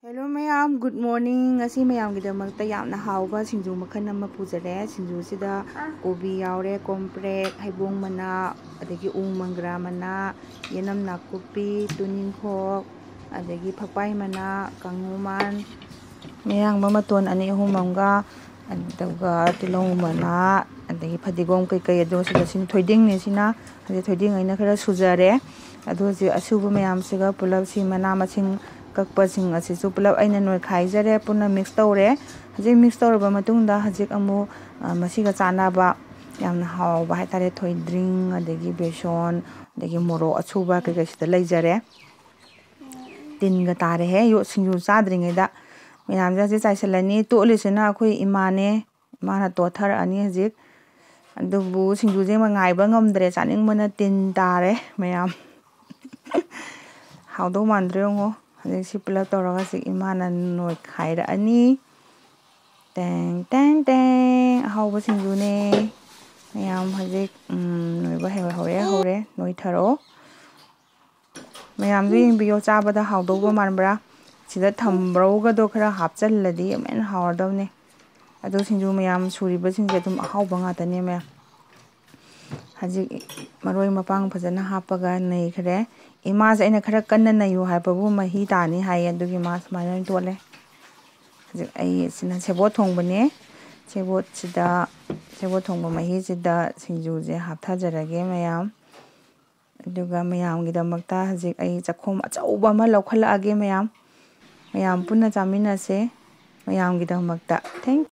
Hello mayam, good morning. Ngasi mayam gidamakta yamna hauba singju makhan ama pujare. Singju sida kobi yaure, komprek, haibong mana, adagi mangra mana, yenam nakupi, tuning khok, adagi phakpai mana, kanguman, mayang mamaton ani humamga, adaga tilong mana, adagi phadigom kai ado sida sin thoiding ne sina, adi thoiding aina khara sujare. Ado si asuba mayam siga pulab si mana masing kakpasing asisu pulab aina noi khaijare puna mix tawre hajik mix tawraba matungda hajik amu masiga chanaba yamna hawba haitare thoidring adagi beson adagi moro achuba kai sida leijare tinga tare he yo singju chadringe da mayam ja chaisalani tolisina akhoi imane mana tothar ani hajik adubu singju je ngaiba ngamdre chaning mana tin tare mayam hawdo mandre ngo hajik si pulab tawraga si imana noi khaira ani teng teng teng hawba singju ne mayam hajik noiba hore noi tharo mayam du yingbiyo chabada hawdoba manbra sida thambroga do khara hapchalladi men hawardawne adu singju mayam suriba singje dum hawba ngatane mayam hajik maroi mapang phajana hapaga nei khare ima sa ina khara kanna nayu haibabu mahi tani hai adugi mas mana tole hajik ai sina sebot thongbane sebot thongba mahi sida singju je hapthajarage mayam aduga mayam gidamakta hajik ai chakhom achauba ma laukhala age mayam punna chaminase mayam gidamakta thank